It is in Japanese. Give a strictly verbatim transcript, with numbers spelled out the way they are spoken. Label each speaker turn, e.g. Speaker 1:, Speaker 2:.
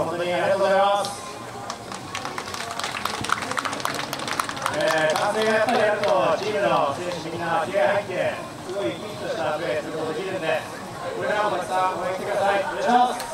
Speaker 1: 本当にありがとうございます。えー、歓声がやっぱりあるとチームの選手みんな気合い入ってすごいピンとしたプレーすることができるんで、これからもたくさん応援してください。お願いします。